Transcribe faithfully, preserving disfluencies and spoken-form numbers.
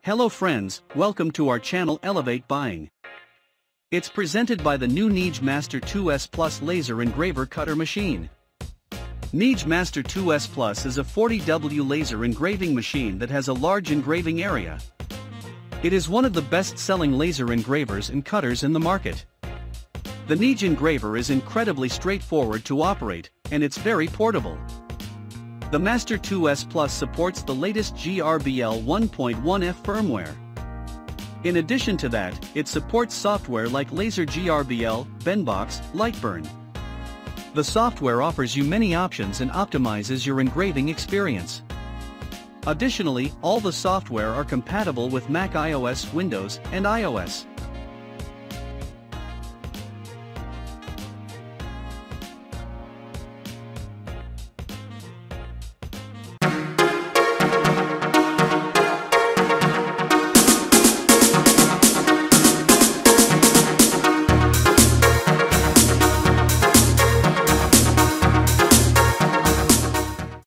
Hello friends, welcome to our channel Elevate Buying. It's presented by the new NEJE Master two S Plus Laser Engraver Cutter Machine. NEJE Master two S Plus is a forty watt laser engraving machine that has a large engraving area. It is one of the best-selling laser engravers and cutters in the market. The NEJE Engraver is incredibly straightforward to operate, and it's very portable. The Master two S Plus supports the latest G R B L one point one F firmware. In addition to that, it supports software like LaserGRBL, Benbox, Lightburn. The software offers you many options and optimizes your engraving experience. Additionally, all the software are compatible with Mac O S, Windows, and iOS.